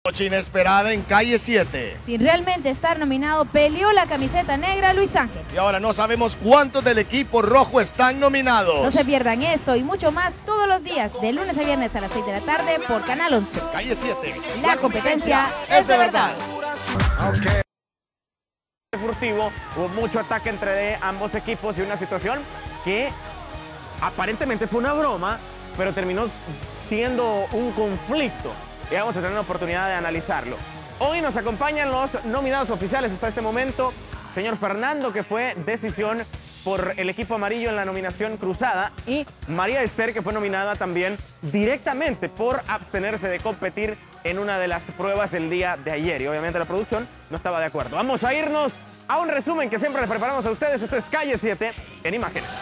Noche inesperada en Calle 7. Sin realmente estar nominado, peleó la camiseta negra Luis Ángel. Y ahora no sabemos cuántos del equipo rojo están nominados. No se pierdan esto y mucho más todos los días, de lunes a viernes a las 6 de la tarde por Canal 11. Calle 7. La competencia es de verdad. Okay. Furtivo, hubo mucho ataque entre ambos equipos y una situación que aparentemente fue una broma, pero terminó siendo un conflicto. Y vamos a tener la oportunidad de analizarlo. Hoy nos acompañan los nominados oficiales hasta este momento. Señor Fernando, que fue decisión por el equipo amarillo en la nominación cruzada, y María Esther, que fue nominada también directamente por abstenerse de competir en una de las pruebas del día de ayer. Y obviamente la producción no estaba de acuerdo. Vamos a irnos a un resumen que siempre les preparamos a ustedes. Esto es Calle 7 en imágenes.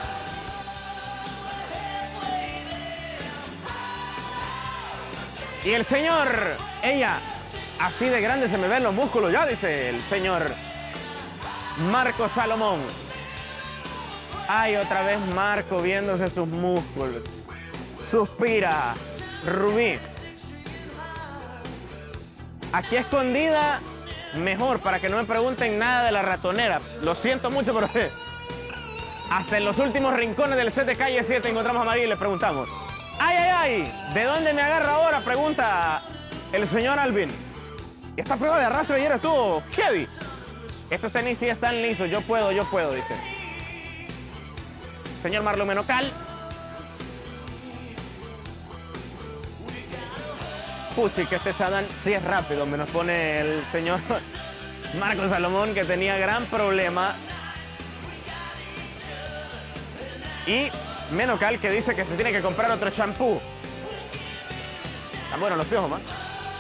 Y el señor, ella, así de grande se me ven los músculos ya, dice el señor Marco Salomón. Ay, otra vez Marco viéndose sus músculos. Suspira, Rubí. Aquí escondida, mejor, para que no me pregunten nada de la ratonera. Lo siento mucho, pero hasta en los últimos rincones del set de Calle 7 encontramos a María y le preguntamos. ¡Ay, ay, ay! ¿De dónde me agarra ahora? Pregunta el señor Alvin. Esta prueba de arrastre ayer estuvo heavy. Estos tenis sí están lisos. Yo puedo, dice. Señor Marlon Menocal. Puchi, que este Sadan sí es rápido. Me nos pone el señor Marco Salomón, que tenía gran problema. Y Menocal, que dice que se tiene que comprar otro champú. Están buenos los piojos, man.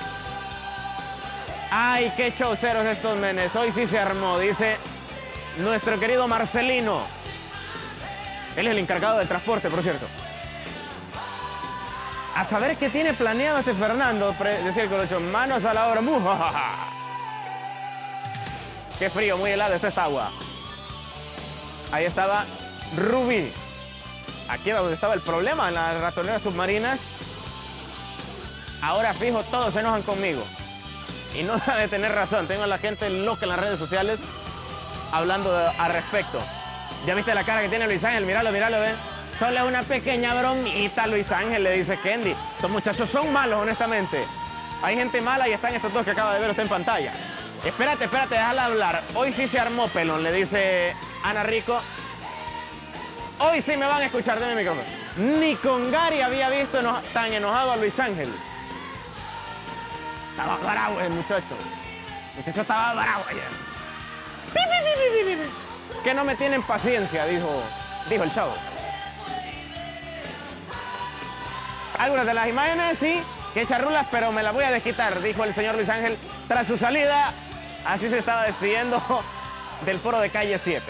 Ay, qué chauceros estos menes. Hoy sí se armó, dice nuestro querido Marcelino. Él es el encargado del transporte, por cierto. A saber qué tiene planeado este Fernando, decía el colocho. Manos a la obra. Qué frío, muy helado está esta agua. Ahí estaba Rubí. Aquí era donde estaba el problema, en las ratoneras submarinas. Ahora fijo, todos se enojan conmigo. Y no da de tener razón. Tengo a la gente loca en las redes sociales hablando al respecto. ¿Ya viste la cara que tiene Luis Ángel? Míralo, míralo, ven. Solo una pequeña bromita, Luis Ángel, le dice Kendi. Estos muchachos son malos, honestamente. Hay gente mala y están estos dos que acaba de ver usted en pantalla. Espérate, déjala hablar. Hoy sí se armó pelón, le dice Ana Rico. Hoy sí me van a escuchar de mi micrófono. Ni con Gary había visto tan enojado a Luis Ángel. Estaba bravo el muchacho. El muchacho estaba bravo ayer. Es que no me tienen paciencia, dijo el chavo. Algunas de las imágenes, sí, que charrulas, pero me las voy a desquitar, dijo el señor Luis Ángel tras su salida. Así se estaba despidiendo del foro de Calle 7.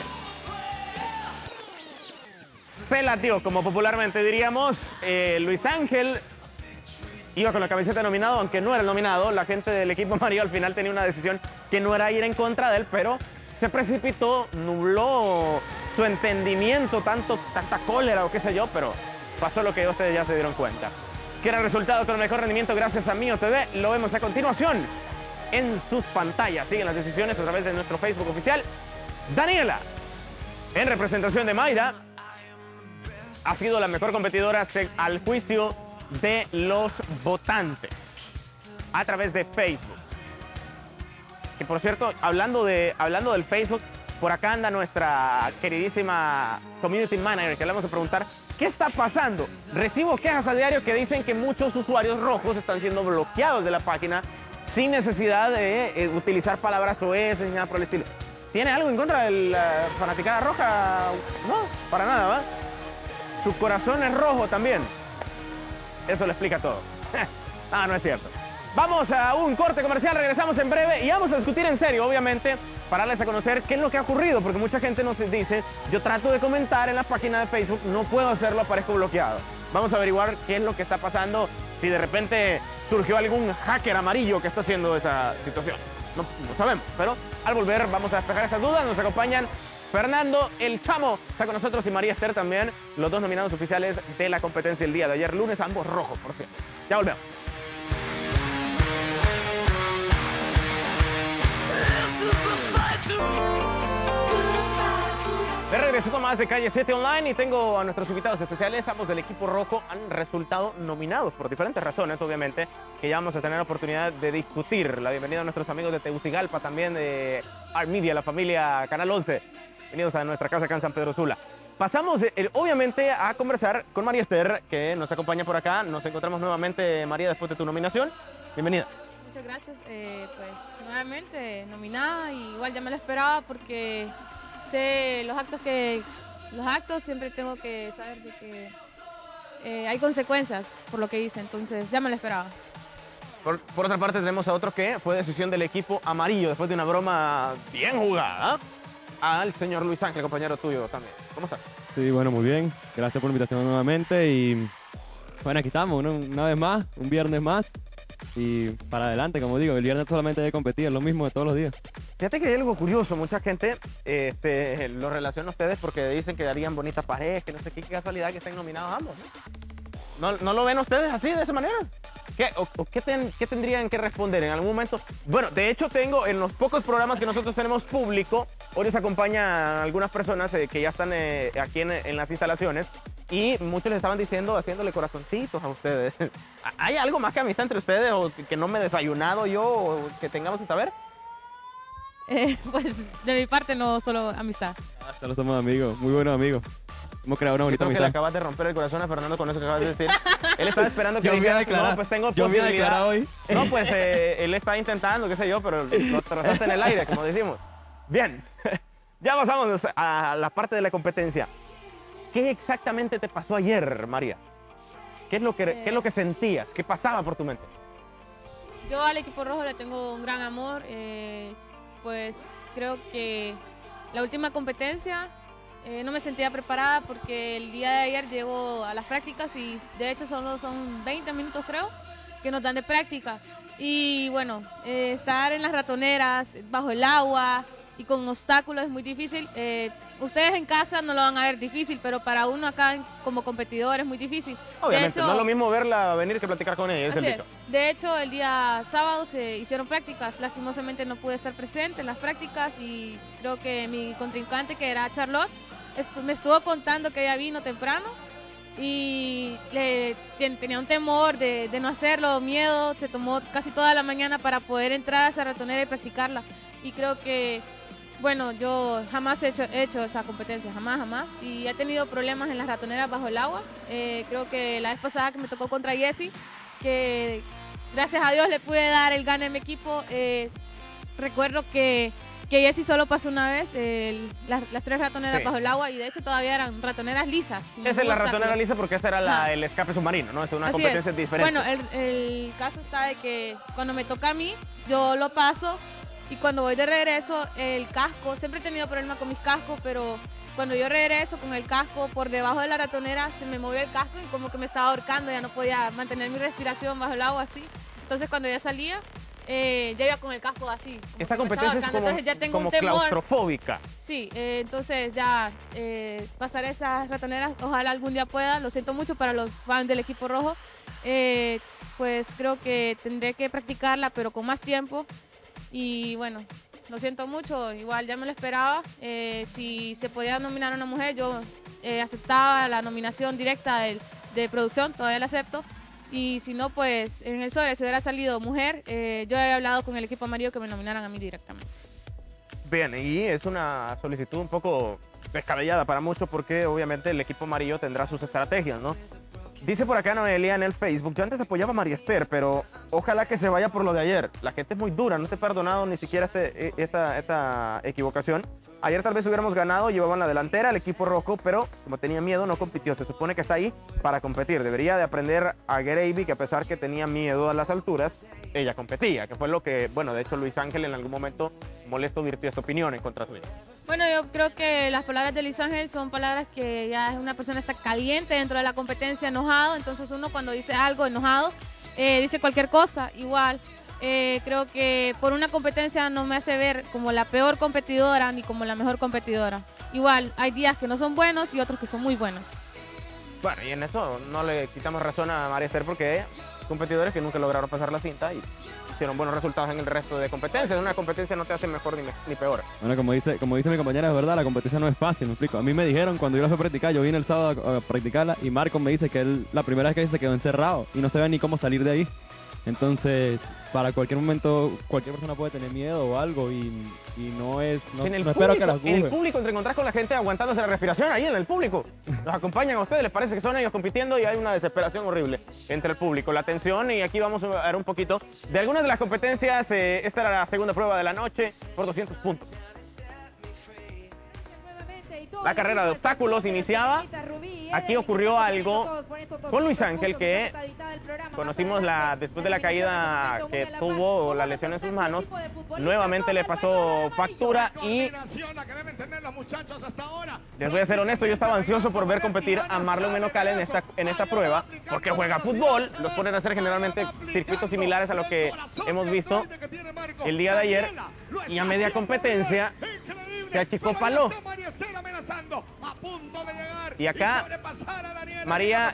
Se latió, como popularmente diríamos. Luis Ángel iba con la camiseta de nominado, aunque no era el nominado. La gente del equipo amarillo al final tenía una decisión que no era ir en contra de él, pero se precipitó, nubló su entendimiento, tanta cólera o qué sé yo, pero pasó lo que ustedes ya se dieron cuenta. Que era el resultado con el mejor rendimiento gracias a Mío TV. Lo vemos a continuación en sus pantallas. Siguen las decisiones a través de nuestro Facebook oficial. Daniela, en representación de Mayra, ha sido la mejor competidora al juicio de los votantes a través de Facebook. Que por cierto, hablando del Facebook, por acá anda nuestra queridísima Community Manager, que le vamos a preguntar ¿qué está pasando? Recibo quejas a diario que dicen que muchos usuarios rojos están siendo bloqueados de la página sin necesidad de utilizar palabras OS ni nada por el estilo. ¿Tiene algo en contra de la fanaticada roja? No, para nada, ¿va? Su corazón es rojo también. Eso lo explica todo. No es cierto. Vamos a un corte comercial, regresamos en breve y vamos a discutir en serio, obviamente, para darles a conocer qué es lo que ha ocurrido, porque mucha gente nos dice, yo trato de comentar en la página de Facebook, no puedo hacerlo, aparezco bloqueado. Vamos a averiguar qué es lo que está pasando, si de repente surgió algún hacker amarillo que está haciendo esa situación. No sabemos, pero al volver vamos a despejar esas dudas. Nos acompañan Fernando el Chamo, está con nosotros, y María Esther también, los dos nominados oficiales de la competencia el día de ayer lunes, ambos rojos, por cierto. Ya volvemos. De regreso con más de Calle 7 Online y tengo a nuestros invitados especiales, ambos del equipo rojo han resultado nominados por diferentes razones, obviamente, que ya vamos a tener oportunidad de discutir. La bienvenida a nuestros amigos de Tegucigalpa, también de Art Media, la familia Canal 11. Bienvenidos a nuestra casa acá en San Pedro Sula. Pasamos, obviamente, a conversar con María Esther, que nos acompaña por acá. Nos encontramos nuevamente, María, después de tu nominación. Bienvenida. Muchas gracias. Pues nuevamente nominada, y igual ya me lo esperaba porque sé los actos siempre tengo que saber de que hay consecuencias por lo que hice, entonces ya me lo esperaba. Por otra parte tenemos a otro que fue decisión del equipo amarillo después de una broma bien jugada al señor Luis Ángel, compañero tuyo también. ¿Cómo estás? Sí, bueno, muy bien. Gracias por la invitación nuevamente y bueno, aquí estamos, una vez más, un viernes más y para adelante, como digo, el viernes solamente hay que competir, es lo mismo de todos los días. Fíjate que hay algo curioso, mucha gente lo relaciona a ustedes porque dicen que darían bonita pareja, que no sé qué casualidad que estén nominados ambos, ¿no? ¿No lo ven ustedes así, de esa manera? ¿Qué tendrían que responder en algún momento? Bueno, de hecho tengo, en los pocos programas que nosotros tenemos público, hoy les acompañan algunas personas que ya están aquí en las instalaciones y muchos les estaban diciendo, haciéndole corazoncitos a ustedes. ¿Hay algo más que amistad entre ustedes o que no me he desayunado yo o que tengamos que saber? Pues de mi parte no, solo amistad. Solo somos amigos, muy buenos amigos. Hemos creado una bonita Creo que amistad. le acabas de romper el corazón a Fernando con eso que acabas de decir. Él estaba esperando que Yo dijeras, declarar. no, pues tengo Yo voy a posibilidad. declarar hoy. No, pues él está intentando, qué sé yo, pero lo trazaste en el aire, como decimos. Bien, ya pasamos a la parte de la competencia. ¿Qué exactamente te pasó ayer, María? ¿Qué es lo que sentías? ¿Qué pasaba por tu mente? Yo al equipo rojo le tengo un gran amor, pues creo que la última competencia no me sentía preparada porque el día de ayer llego a las prácticas y de hecho solo son 20 minutos creo que nos dan de práctica y bueno, estar en las ratoneras, bajo el agua y con obstáculos es muy difícil. Ustedes en casa no lo van a ver difícil, pero para uno acá como competidor es muy difícil. Obviamente, De hecho, no es lo mismo verla venir que platicar con ella, es el así dicho. es. De hecho, el día sábado se hicieron prácticas. Lastimosamente no pude estar presente en las prácticas y creo que mi contrincante, que era Charlotte, me estuvo contando que ella vino temprano y tenía un temor de no hacerlo, miedo. Se tomó casi toda la mañana para poder entrar a esa ratonera y practicarla. Y creo que, bueno, yo jamás he hecho esa competencia, jamás. Y he tenido problemas en las ratoneras bajo el agua. Creo que la vez pasada que me tocó contra Jessie, que gracias a Dios le pude dar el gane a mi equipo. Recuerdo que Jessie solo pasó una vez las 3 ratoneras bajo el agua y de hecho todavía eran ratoneras lisas. Esa es la ratonera lisa porque esa era el escape submarino, ¿no? Es una competencia diferente. Bueno, el caso está de que cuando me toca a mí, yo lo paso. Y cuando voy de regreso, el casco, siempre he tenido problemas con mis cascos, pero cuando yo regreso con el casco por debajo de la ratonera, se me movió el casco y como que me estaba ahorcando, ya no podía mantener mi respiración bajo el agua así. Entonces cuando ya salía, ya iba con el casco así. Esta competencia es como, ya tengo como un temor. claustrofóbica. Sí, entonces ya pasar esas ratoneras, ojalá algún día pueda. Lo siento mucho para los fans del equipo rojo. Pues creo que tendré que practicarla, pero con más tiempo. Y bueno, lo siento mucho, igual ya me lo esperaba. Si se podía nominar a una mujer, yo aceptaba la nominación directa de producción, todavía la acepto. Y si no, pues en el sobre, si hubiera salido mujer, yo había hablado con el equipo amarillo que me nominaran a mí directamente. Bien, y es una solicitud un poco descabellada para muchos porque obviamente el equipo amarillo tendrá sus estrategias, ¿no? Dice por acá Noelia en el Facebook, yo antes apoyaba a María Esther, pero ojalá que se vaya por lo de ayer. La gente es muy dura, no te he perdonado ni siquiera esta equivocación. Ayer tal vez hubiéramos ganado, llevaban la delantera el equipo rojo, pero como tenía miedo no compitió. Se supone que está ahí para competir. Debería de aprender a Gravy que a pesar que tenía miedo a las alturas, ella competía, que fue lo que, bueno, de hecho Luis Ángel en algún momento molesto virtió esta opinión en contra tuya. Bueno, yo creo que las palabras de Luis Ángel son palabras que ya es una persona está caliente dentro de la competencia, enojado, entonces uno cuando dice algo enojado, dice cualquier cosa, igual. Creo que por una competencia no me hace ver como la peor competidora ni como la mejor competidora. Igual, hay días que no son buenos y otros que son muy buenos. Bueno, y en eso no le quitamos razón a María Esther porque hay competidores que nunca lograron pasar la cinta y hicieron buenos resultados en el resto de competencias. Una competencia no te hace mejor ni peor. Bueno, como dice mi compañera, es verdad, la competencia no es fácil, me explico. A mí me dijeron cuando yo la fui a practicar, yo vine el sábado a practicarla y Marco me dice que él, la primera vez que se quedó encerrado y no sabía ni cómo salir de ahí. Entonces, para cualquier momento, cualquier persona puede tener miedo o algo y no espero que las En el público te encontrás con la gente aguantándose la respiración ahí en el público. Los acompañan a ustedes, les parece que son ellos compitiendo y hay una desesperación horrible entre el público. La tensión, y aquí vamos a ver un poquito de algunas de las competencias. Esta era la segunda prueba de la noche por 200 puntos. La carrera de obstáculos iniciaba. Aquí ocurrió algo con Luis Ángel que conocimos después de la caída que tuvo, la lesión en sus manos. Nuevamente le pasó factura y les voy a ser honesto, yo estaba ansioso por ver competir a Marlon Menocal en esta prueba porque juega fútbol. Los ponen a hacer generalmente circuitos similares a lo que hemos visto el día de ayer y a media competencia se achicó Paló. Y acá, María,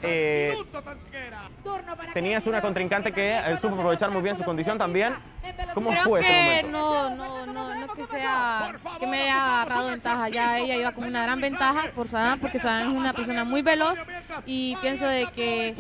tenías una contrincante que supo aprovechar muy bien su condición también. ¿Cómo fue ese momento? No que me haya agarrado ventaja. Ya ella iba con una gran ventaja por Sadam, porque Sadam es una persona muy veloz y pienso de que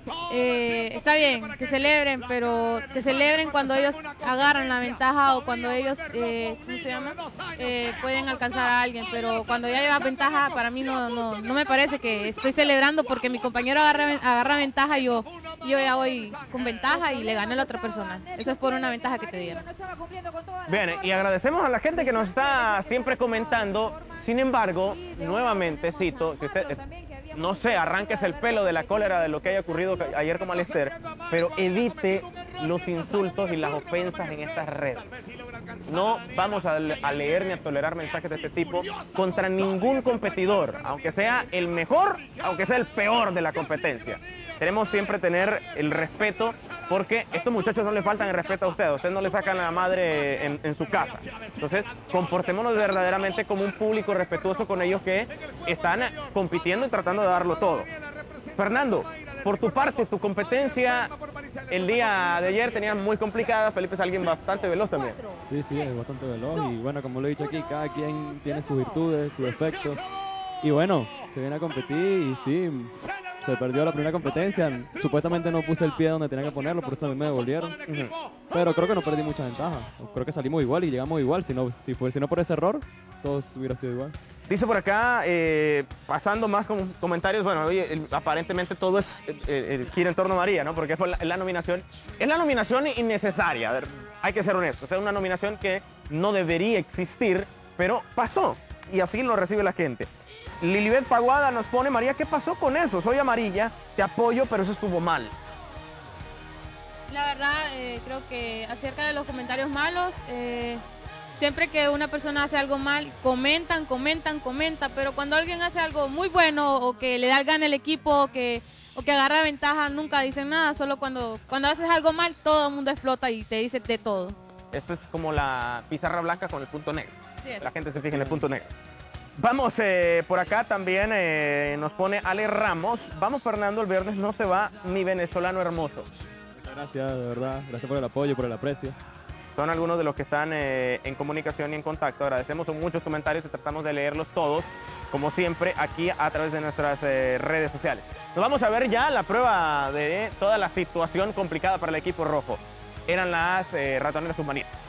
está bien que celebren, pero que celebren cuando ellos agarran la ventaja o cuando ellos, ¿cómo se llama? Pueden alcanzar a alguien, pero cuando ya lleva ventaja, para mí no me parece que estoy celebrando porque mi compañero agarra ventaja y yo ya voy con ventaja y le gané a la otra persona. Eso es por una ventaja que te dieron. Bien, y agradecemos a la gente que nos está siempre comentando. Sin embargo, nuevamente cito, que usted, no sé, arránquese el pelo de la cólera de lo que haya ocurrido ayer con Malester, pero evite los insultos y las ofensas en estas redes. No vamos a leer ni a tolerar mensajes de este tipo contra ningún competidor, aunque sea el mejor, aunque sea el peor de la competencia. Queremos siempre tener el respeto porque estos muchachos no le faltan el respeto a usted. A usted no le sacan la madre en su casa. Entonces, comportémonos verdaderamente como un público respetuoso con ellos que están compitiendo y tratando de darlo todo. Fernando, por tu parte, tu competencia el día de ayer tenías muy complicada. Felipe es alguien bastante veloz también. Sí, es bastante veloz y bueno, como lo he dicho aquí, cada quien tiene sus virtudes, sus defectos. Y bueno, se viene a competir y sí, se perdió la primera competencia. Supuestamente no puse el pie donde tenía que ponerlo, por eso a mí me devolvieron. Pero creo que no perdí mucha ventaja. Creo que salimos igual y llegamos igual. Si no por ese error, todos hubiera sido igual. Dice por acá, pasando más con comentarios, bueno, oye, aparentemente todo gira en torno a María, ¿no? Porque fue la nominación. Es la nominación innecesaria, hay que ser honestos. Es una nominación que no debería existir, pero pasó. Y así lo recibe la gente. Lilibet Paguada nos pone, María, ¿qué pasó con eso? Soy amarilla, te apoyo, pero eso estuvo mal. La verdad, creo que acerca de los comentarios malos, siempre que una persona hace algo mal, comentan, pero cuando alguien hace algo muy bueno o que le da el gane al equipo o que agarra ventaja, nunca dicen nada. Solo cuando haces algo mal, todo el mundo explota y te dice de todo. Esto es como la pizarra blanca con el punto negro. Sí es. La gente se fija en el punto negro. Vamos, por acá también nos pone Ale Ramos. Vamos, Fernando, el viernes no se va mi venezolano hermoso. Muchas gracias, de verdad. Gracias por el apoyo, por el aprecio. Son algunos de los que están en comunicación y en contacto. Agradecemos, son muchos comentarios y tratamos de leerlos todos, como siempre, aquí a través de nuestras redes sociales. Nos vamos a ver ya la prueba de toda la situación complicada para el equipo rojo. Eran las ratoneras submarinas.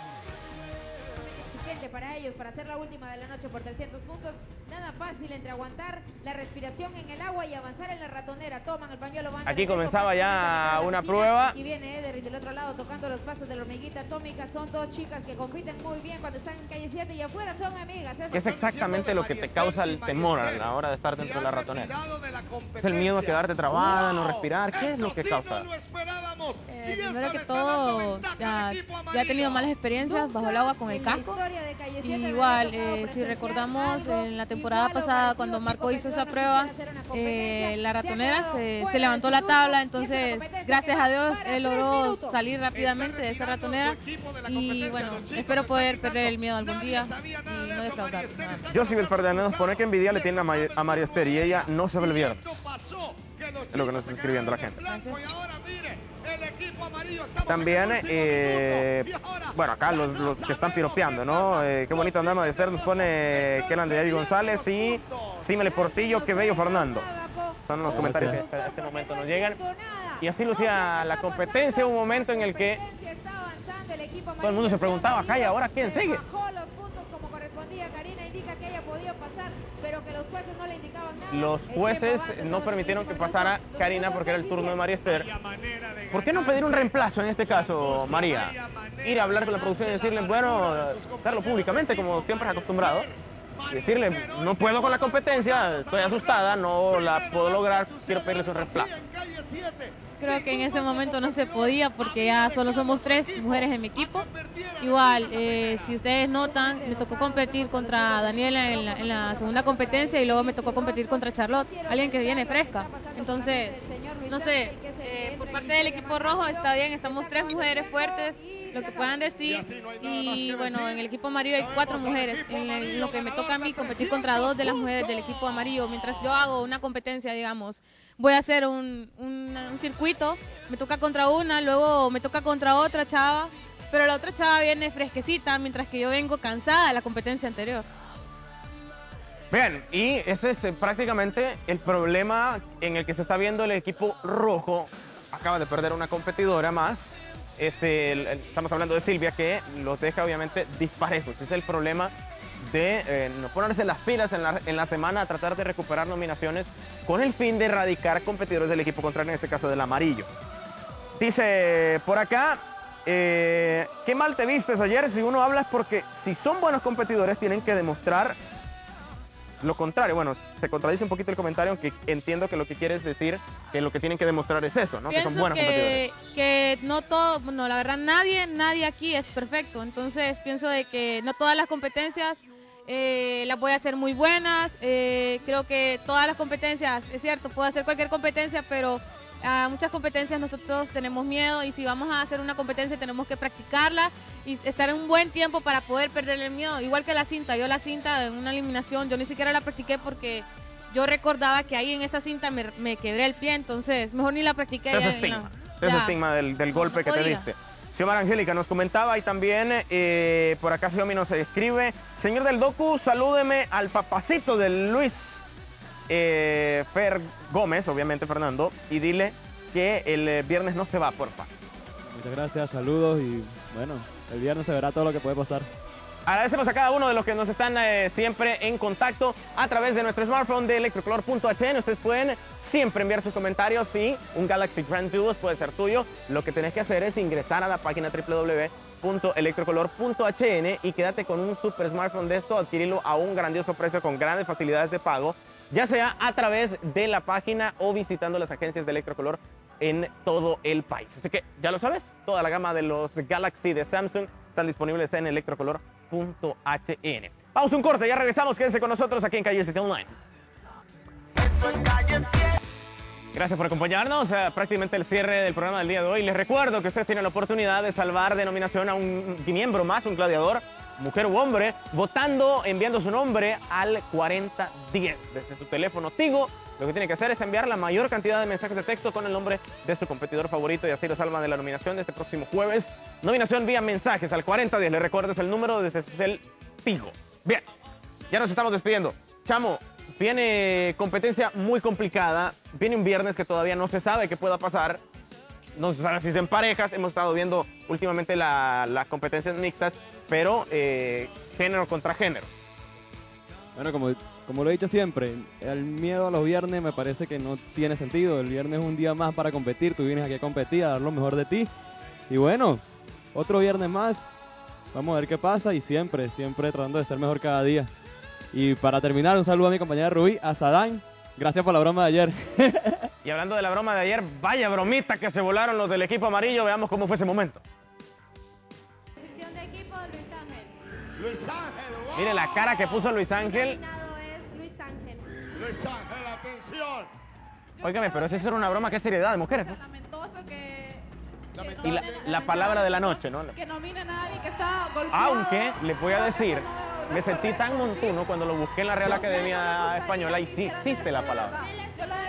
Para ellos, para hacer la última de la noche por 300 puntos, nada fácil entre aguantar la respiración en el agua y avanzar en la ratonera. Toman el pañuelo. Aquí comenzaba ya una prueba. Y viene Eder del otro lado tocando los pasos de la hormiguita atómica. Son dos chicas que compiten muy bien cuando están en calle 7 y afuera son amigas. Es exactamente lo que te causa el temor a la hora de estar dentro de la ratonera. Es el miedo a quedarte trabada, no respirar. ¿Qué es lo que causa? Primero que todo, ya he tenido malas experiencias bajo el agua con el casco. Y igual, si recordamos en la temporada pasada cuando Marco hizo esa prueba, la ratonera se levantó la tabla, entonces gracias a Dios él logró salir rápidamente de esa ratonera y bueno, espero poder perder el miedo algún día y no defraudar. Josibel Fernández nos pone que envidia le tiene a María Esther y ella no se ve el viernes. Es lo que nos está escribiendo la gente. Gracias. También, bueno, acá los que están piropeando, ¿no? Qué bonito andama de ser, nos pone Kelan de David González y Símele Portillo, qué bello Fernando. Son los comentarios que en este momento nos llegan. Y así lucía la competencia, un momento en el que todo el mundo se preguntaba, acá y ahora quién sigue. Karina indica que ella podía pasar, pero que los jueces no le indicaban nada. Los jueces no permitieron que pasara Karina porque era el turno de María Esther. ¿Por qué no pedir un reemplazo en este caso, María? Ir a hablar con la producción y decirle, bueno, darlo públicamente como siempre es acostumbrado. Y decirle, no puedo con la competencia, estoy asustada, no la puedo lograr, quiero pedirles un reemplazo. Creo que en ese momento no se podía porque ya solo somos 3 mujeres en mi equipo. Igual, si ustedes notan, me tocó competir contra Daniela en la segunda competencia y luego me tocó competir contra Charlotte, alguien que viene fresca. Entonces, no sé, por parte del equipo rojo está bien, estamos 3 mujeres fuertes, lo que puedan decir. Y bueno, en el equipo amarillo hay 4 mujeres. En lo que me toca a mí competir contra 2 de las mujeres del equipo amarillo, mientras yo hago una competencia, digamos, voy a hacer un circuito, me toca contra una, luego me toca contra otra chava, pero la otra chava viene fresquecita, mientras que yo vengo cansada de la competencia anterior. Bien, y ese es prácticamente el problema en el que se está viendo el equipo rojo. Acaba de perder una competidora más. Estamos hablando de Silvia, que los deja obviamente disparejos. Ese es el problema de no ponerse las pilas en la semana a tratar de recuperar nominaciones con el fin de erradicar competidores del equipo contrario, en este caso del amarillo. Dice por acá, qué mal te vistes ayer. Si uno habla es porque si son buenos competidores tienen que demostrar lo contrario. Bueno, se contradice un poquito el comentario, aunque entiendo que lo que quieres decir que lo que tienen que demostrar es eso, ¿no? Pienso que son buenos competidores. Que no todo, bueno, la verdad nadie aquí es perfecto. Entonces pienso de que no todas las competencias las voy a hacer muy buenas. Creo que todas las competencias, es cierto, puedo hacer cualquier competencia, pero a muchas competencias nosotros tenemos miedo y si vamos a hacer una competencia tenemos que practicarla y estar en un buen tiempo para poder perder el miedo. Igual que la cinta, yo la cinta en una eliminación, yo ni siquiera la practiqué porque yo recordaba que ahí en esa cinta me quebré el pie, entonces mejor ni la practiqué. Ese estigma del golpe que te diste. Xiomara Angélica nos comentaba y también por acá Xiomi nos escribe, señor del Docu, salúdeme al papacito de Luis Fer Gómez, obviamente Fernando, y dile que el viernes no se va, porfa. Muchas gracias, saludos y bueno, el viernes se verá todo lo que puede pasar. Agradecemos a cada uno de los que nos están siempre en contacto a través de nuestro smartphone de electrocolor.hn. Ustedes pueden siempre enviar sus comentarios y un Galaxy Grand Duos puede ser tuyo. Lo que tenés que hacer es ingresar a la página www.electrocolor.hn y quédate con un super smartphone de esto, adquirirlo a un grandioso precio con grandes facilidades de pago, ya sea a través de la página o visitando las agencias de Electrocolor en todo el país. Así que ya lo sabes, toda la gama de los Galaxy de Samsung están disponibles en electrocolor.hn. Pausa, un corte, ya regresamos. Quédense con nosotros aquí en Calle 7 Online. Gracias por acompañarnos. Prácticamente el cierre del programa del día de hoy. Les recuerdo que ustedes tienen la oportunidad de salvar de nominación a un miembro más, un gladiador, mujer u hombre, votando, enviando su nombre al 4010 desde su teléfono Tigo. Lo que tiene que hacer es enviar la mayor cantidad de mensajes de texto con el nombre de su competidor favorito y así lo salvan de la nominación de este próximo jueves. Nominación vía mensajes al 4010. Les recuerdo, es el número desde el Tigo. Bien, ya nos estamos despidiendo. Chamo, viene competencia muy complicada. Viene un viernes que todavía no se sabe qué pueda pasar. No se sabe si es en parejas. Hemos estado viendo últimamente las competencias mixtas, pero género contra género. Bueno, como lo he dicho siempre, el miedo a los viernes me parece que no tiene sentido. El viernes es un día más para competir, tú vienes aquí a competir, a dar lo mejor de ti. Y bueno, otro viernes más, vamos a ver qué pasa y siempre tratando de ser mejor cada día. Y para terminar, un saludo a mi compañera Rubí, a Sadán, gracias por la broma de ayer. Y hablando de la broma de ayer, vaya bromita que se volaron los del equipo amarillo, veamos cómo fue ese momento. Decisión de equipo, Luis Ángel. Luis Ángel, wow. Mire la cara que puso Luis Ángel. Nominado es Luis Ángel. Luis Ángel, atención. Óigame, pero si eso era una broma, qué seriedad de mujeres, ¿no? Lamentoso que Y la palabra de la noche, ¿no? que nominen a alguien que está golpeado. Aunque, les voy a decir, me sentí tan montuno cuando lo busqué en la Real Academia Española y sí existe la palabra. Yo lo defiendo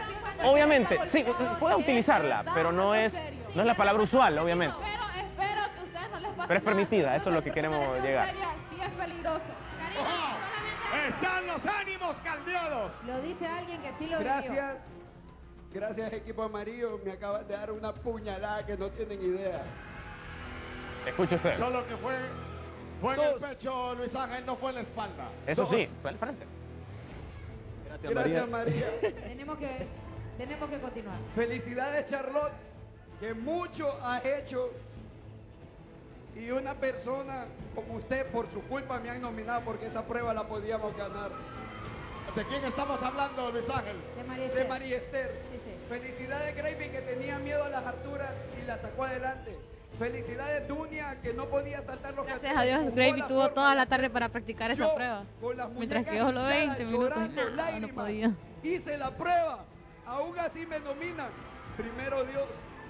obviamente, sí, puede utilizarla, pero no es la palabra usual, obviamente. Espero que a ustedes no les pase Pero es permitida, nada. eso es lo que queremos llegar. Sí es peligroso. Están los ánimos caldeados. Lo dice alguien que sí lo vivió. Gracias. Gracias, equipo amarillo. Me acaban de dar una puñalada que no tienen idea. Escuche usted. Solo que fue en el pecho, Luis Ángel, no fue en la espalda. Eso sí, fue al frente. Gracias, María. Tenemos que continuar. Felicidades, Charlotte, que mucho has hecho. Y una persona como usted, por su culpa, me han nominado porque esa prueba la podíamos ganar. ¿De quién estamos hablando, Luis Ángel? De María De Esther. María Esther. Sí, sí. Felicidades, Gravy, que tenía miedo a las alturas y la sacó adelante. Felicidades, Dunia, que no podía saltar los Gracias a Dios, Gravy tuvo toda la tarde para practicar esa prueba. Mientras que yo solo 20 minutos y nada, no podía. Hice la prueba, aún así me nominan. Primero Dios,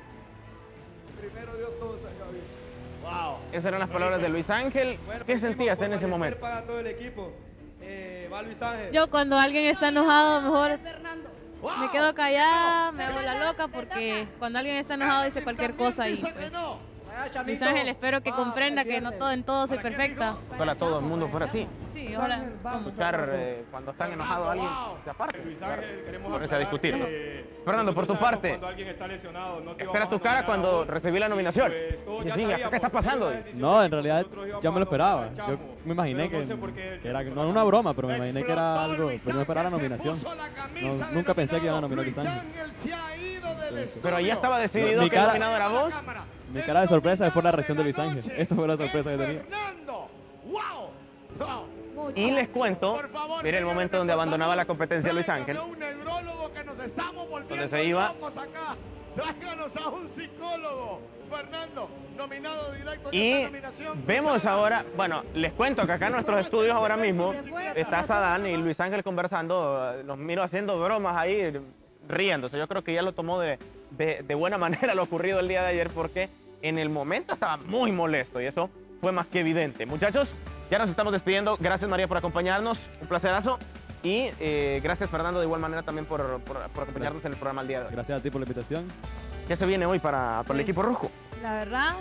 todo salga bien. Wow. Esas eran las palabras de Luis Ángel. ¿Qué sentías en ese momento? Para todo el equipo. Va Luis Ángel. Yo cuando alguien está enojado, mejor Wow. me quedo callada, me hago la loca, porque cuando alguien está enojado dice cualquier cosa y Dice que pues, no. Luis Ángel, espero que comprenda que no todo en todo soy perfecta. Ojalá todo el mundo fuera así. Sí, ojalá. Escuchar cuando están enojados alguien se aparte. Luis Ángel, queremos Ponerse a discutir, ¿no? que Fernando, por tu nosotros sabemos parte, cuando alguien está lesionado, no te espera íbamos tu a cara nominar cuando a vos. recibí la nominación. Pues, todos Y ya sí, ¿qué sabíamos, está pasando? era una decisión No, en que realidad nosotros íbamos ya me lo a esperaba. nominar al Yo chamo. me imaginé Pero no sé que por qué se era, puso no la era una camisa. broma, pero me imaginé que era Explotó algo, Luis pero no esperaba la Ángel, se nominación. puso la camisa de Nunca pensé que iban a nominado. nominar a Luis Luis Ángel. Ángel se ha ido del estudio. Pero ya estaba decidido Mi que el cara- nominado era vos. Mi cara de sorpresa fue la reacción de Luis la Ángel. noche Esa fue la sorpresa es que tenía. Fernando. Wow. Wow. Y les cuento, Por favor, mira el señores, momento donde por abandonaba favor, la competencia Luis tráigame Ángel. un neurólogo que nos estamos volviendo Donde se iba. locos acá. Tráiganos a un psicólogo. Fernando, nominado directo en Y esta nominación. vemos Luis Ángel. ahora, bueno, les cuento que acá en nuestros estudios ahora mismo está Sadán y Luis Ángel conversando, los miro haciendo bromas ahí, riéndose. Yo creo que ya lo tomó de buena manera lo ocurrido el día de ayer porque en el momento estaba muy molesto y eso fue más que evidente. Muchachos, ya nos estamos despidiendo. Gracias María por acompañarnos, un placerazo. Y gracias Fernando de igual manera también por acompañarnos en el programa el día de hoy. Gracias a ti por la invitación. ¿Qué se viene hoy para el Pues, equipo rojo? La verdad,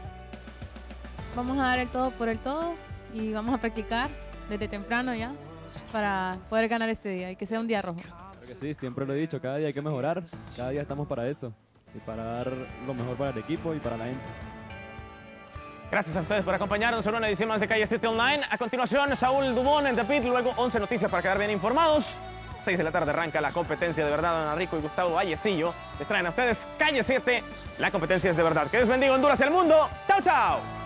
vamos a dar el todo por el todo y vamos a practicar desde temprano ya para poder ganar este día y que sea un día rojo. Claro que sí, siempre lo he dicho, cada día hay que mejorar, cada día estamos para eso y para dar lo mejor para el equipo y para la gente. Gracias a ustedes por acompañarnos en una edición más de Calle 7 Online. A continuación, Saúl Dubón en The Pit, luego 11 noticias para quedar bien informados. 6 de la tarde arranca la competencia de verdad. Ana Rico y Gustavo Vallecillo les traen a ustedes Calle 7. La competencia es de verdad. Que Dios bendiga Honduras y el mundo. ¡Chao, chao!